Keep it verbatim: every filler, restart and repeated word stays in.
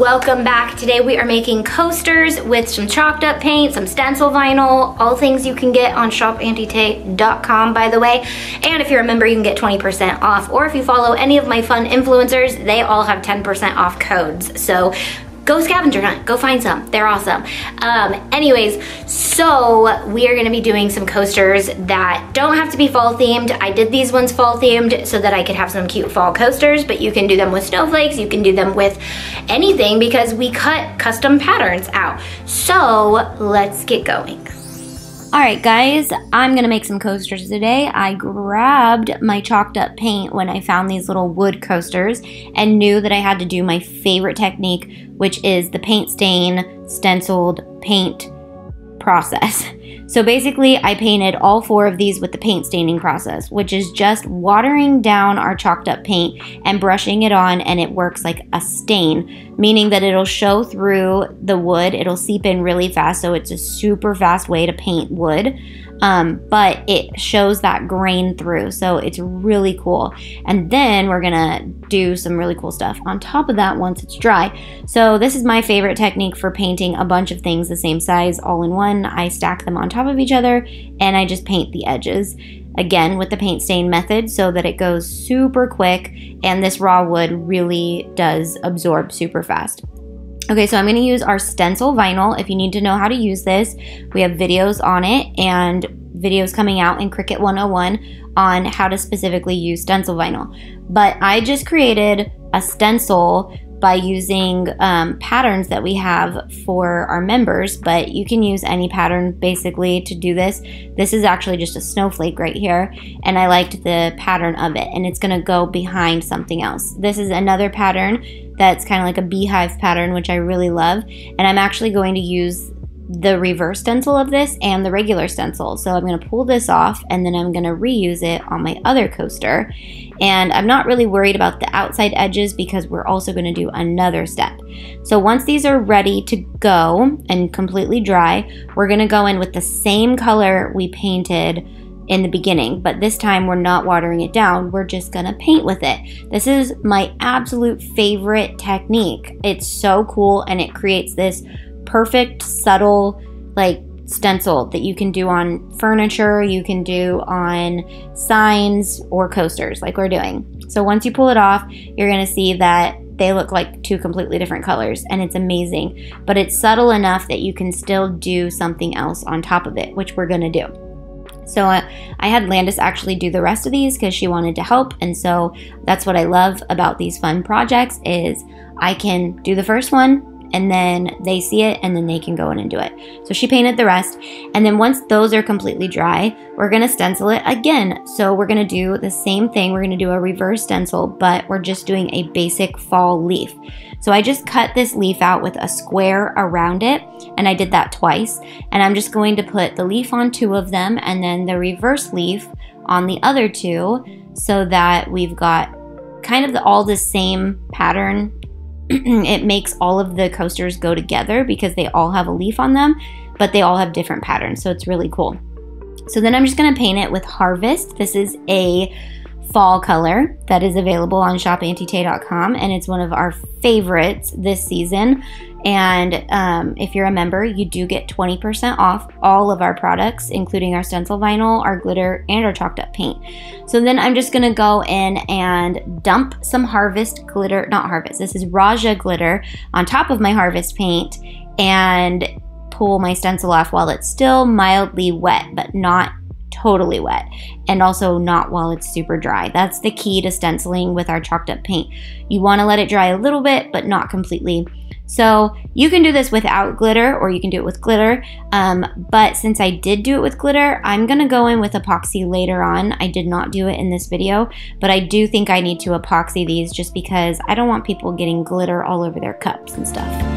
welcome back. Today we are making coasters with some chalked up paint, some stencil vinyl, all things you can get on shop auntie tay dot com, by the way. And if you're a member, you can get twenty percent off, or if you follow any of my fun influencers, they all have ten percent off codes. So go scavenger hunt, go find some, they're awesome. Um, anyways, so we are gonna be doing some coasters that don't have to be fall themed. I did these ones fall themed so that I could have some cute fall coasters, but you can do them with snowflakes, you can do them with anything because we cut custom patterns out. So let's get going. All right, guys, I'm gonna make some coasters today. I grabbed my chalked up paint when I found these little wood coasters and knew that I had to do my favorite technique, which is the paint stain stenciled paint process. So basically, I painted all four of these with the paint staining process, which is just watering down our chalked up paint and brushing it on, and it works like a stain, meaning that it'll show through the wood. It'll seep in really fast, so it's a super fast way to paint wood. Um, but it shows that grain through, so it's really cool. And then we're gonna do some really cool stuff on top of that once it's dry. So this is my favorite technique for painting a bunch of things the same size all in one. I stack them on top of each other and I just paint the edges. Again, with the paint stain method so that it goes super quick, and this raw wood really does absorb super fast. Okay, so I'm going to use our stencil vinyl. If you need to know how to use this, we have videos on it and videos coming out in Cricut one oh one on how to specifically use stencil vinyl. But I just created a stencil by using um, patterns that we have for our members, but you can use any pattern basically to do this. This is actually just a snowflake right here, and I liked the pattern of it, and it's going to go behind something else. This is another pattern that's kind of like a beehive pattern, which I really love, and I'm actually going to use the reverse stencil of this and the regular stencil. So I'm going to pull this off and then I'm going to reuse it on my other coaster. And I'm not really worried about the outside edges because we're also going to do another step. So once these are ready to go and completely dry, we're going to go in with the same color we painted in the beginning, but this time we're not watering it down, we're just gonna paint with it. This is my absolute favorite technique. It's so cool, and it creates this perfect, subtle, like stencil that you can do on furniture, you can do on signs or coasters like we're doing. So once you pull it off, you're gonna see that they look like two completely different colors, and it's amazing, but it's subtle enough that you can still do something else on top of it, which we're gonna do. So uh, I had Landis actually do the rest of these because she wanted to help, and so that's what I love about these fun projects is I can do the first one and then they see it and then they can go in and do it. So she painted the rest, and then once those are completely dry, we're gonna stencil it again. So we're gonna do the same thing. We're gonna do a reverse stencil, but we're just doing a basic fall leaf. So I just cut this leaf out with a square around it, and I did that twice. And I'm just going to put the leaf on two of them and then the reverse leaf on the other two so that we've got kind of the, all the same pattern. It makes all of the coasters go together because they all have a leaf on them, but they all have different patterns, so it's really cool. So then I'm just going to paint it with Harvest. This is a fall color that is available on shop auntie tay dot com, and it's one of our favorites this season. And um, if you're a member, you do get twenty percent off all of our products, including our stencil vinyl, our glitter, and our chalked up paint. So then I'm just gonna go in and dump some Harvest glitter, not Harvest, this is Raja glitter on top of my Harvest paint and pull my stencil off while it's still mildly wet, but not totally wet, and also not while it's super dry. That's the key to stenciling with our chalked up paint. You want to let it dry a little bit, but not completely. So you can do this without glitter, or you can do it with glitter, um, but since I did do it with glitter, I'm gonna go in with epoxy later on. I did not do it in this video, but I do think I need to epoxy these just because I don't want people getting glitter all over their cups and stuff.